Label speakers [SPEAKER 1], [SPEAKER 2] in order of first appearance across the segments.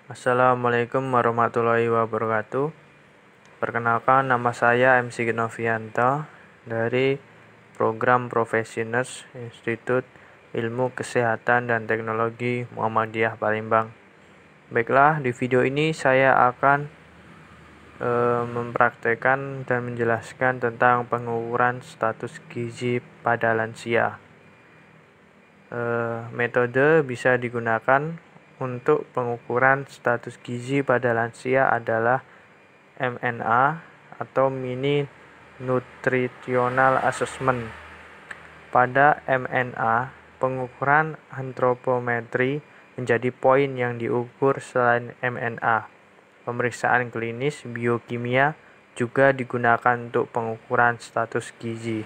[SPEAKER 1] Assalamualaikum warahmatullahi wabarakatuh. Perkenalkan, nama saya MC Genovianto dari Program Profesioners Institut Ilmu Kesehatan dan Teknologi Muhammadiyah Palembang. Baiklah, di video ini saya akan mempraktekkan dan menjelaskan tentang pengukuran status gizi pada lansia. Metode bisa digunakan untuk pengukuran status gizi pada lansia adalah MNA atau Mini Nutritional Assessment. Pada MNA, pengukuran antropometri menjadi poin yang diukur. Selain MNA, pemeriksaan klinis biokimia juga digunakan untuk pengukuran status gizi.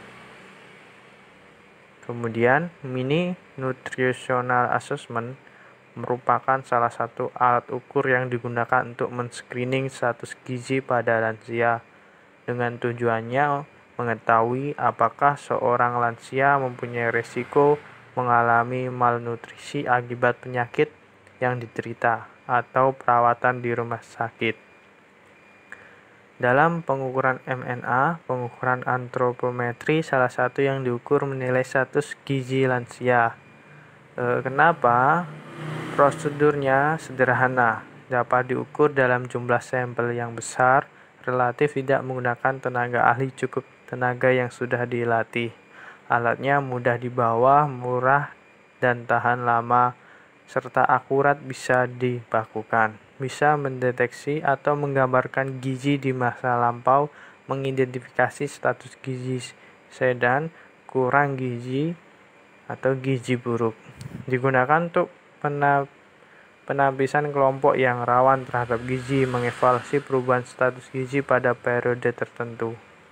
[SPEAKER 1] Kemudian, Mini Nutritional Assessment merupakan salah satu alat ukur yang digunakan untuk men-screening status gizi pada lansia dengan tujuannya mengetahui apakah seorang lansia mempunyai risiko mengalami malnutrisi akibat penyakit yang diderita atau perawatan di rumah sakit. Dalam pengukuran MNA, pengukuran antropometri salah satu yang diukur menilai status gizi lansia. Kenapa? Prosedurnya sederhana, dapat diukur dalam jumlah sampel yang besar, relatif tidak menggunakan tenaga ahli, cukup tenaga yang sudah dilatih. Alatnya mudah dibawa, murah, dan tahan lama, serta akurat bisa dibakukan. Bisa mendeteksi atau menggambarkan gizi di masa lampau, mengidentifikasi status gizi sedan, kurang gizi, atau gizi buruk. Digunakan untuk penapisan kelompok yang rawan terhadap gizi, mengevaluasi perubahan status gizi pada periode tertentu.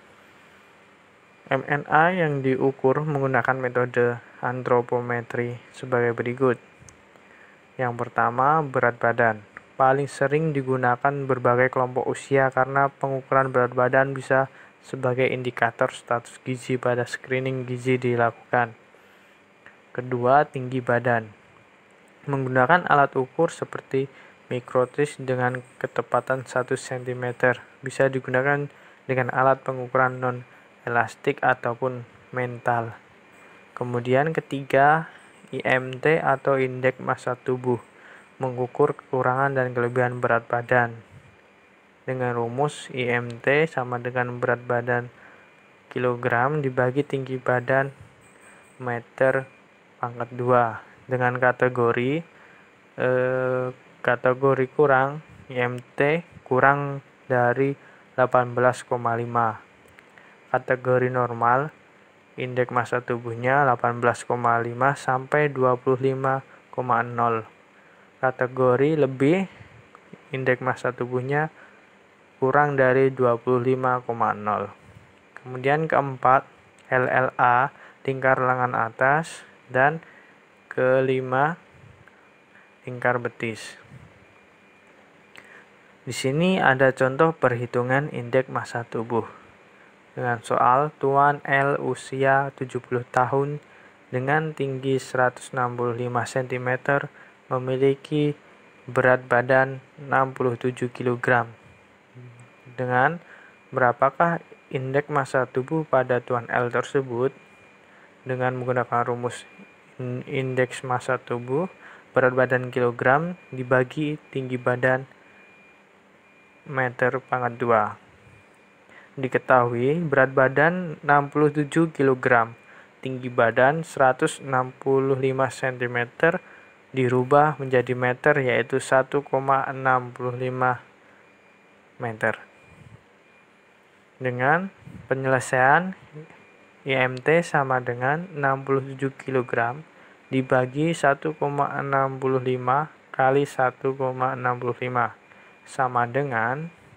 [SPEAKER 1] MNA yang diukur menggunakan metode antropometri sebagai berikut. Yang pertama, berat badan. Paling sering digunakan berbagai kelompok usia karena pengukuran berat badan bisa sebagai indikator status gizi pada screening gizi dilakukan. Kedua, tinggi badan. Menggunakan alat ukur seperti mikrotis dengan ketepatan 1 cm. Bisa digunakan dengan alat pengukuran non-elastik ataupun mental. Kemudian ketiga, IMT atau indeks massa tubuh. Mengukur kekurangan dan kelebihan berat badan. Dengan rumus IMT sama dengan berat badan kilogram dibagi tinggi badan meter pangkat 2. Dengan kategori kurang, IMT kurang dari 18,5. Kategori normal, indeks massa tubuhnya 18,5 sampai 25,0. Kategori lebih, indeks massa tubuhnya kurang dari 25,0. Kemudian keempat, LLA, lingkar lengan atas, dan kelima, lingkar betis. Di sini ada contoh perhitungan indeks massa tubuh. Dengan soal, Tuan L usia 70 tahun dengan tinggi 165 cm memiliki berat badan 67 kg. Dengan berapakah indeks massa tubuh pada Tuan L tersebut? Dengan menggunakan rumus indeks massa tubuh, berat badan kilogram dibagi tinggi badan meter pangkat 2. Diketahui berat badan 67 kg, tinggi badan 165 cm dirubah menjadi meter, yaitu 1,65 meter. Dengan penyelesaian, IMT sama dengan 67 kg dibagi 1,65 kali 1,65 sama dengan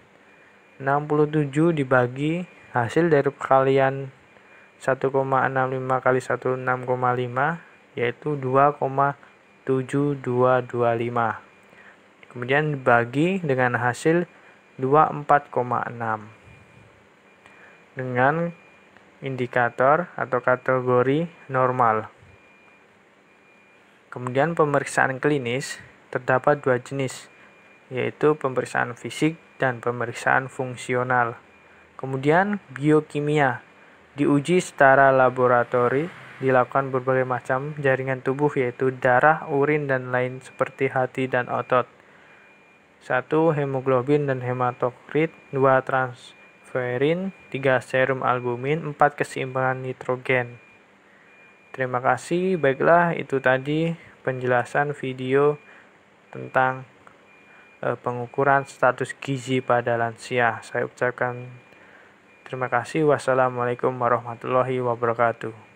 [SPEAKER 1] 67 dibagi hasil dari perkalian 1,65 kali 16,5, yaitu 2,7225. Kemudian dibagi dengan hasil 24,6 dengan indikator atau kategori normal. Kemudian pemeriksaan klinis terdapat dua jenis, yaitu pemeriksaan fisik dan pemeriksaan fungsional. Kemudian biokimia, diuji secara laboratori, dilakukan berbagai macam jaringan tubuh yaitu darah, urin, dan lain seperti hati dan otot. 1. Hemoglobin dan hematokrit, 2. Transferin, 3. Serum albumin, 4. Keseimbangan nitrogen. Terima kasih, baiklah itu tadi penjelasan video tentang pengukuran status gizi pada lansia. Saya ucapkan terima kasih. Wassalamualaikum warahmatullahi wabarakatuh.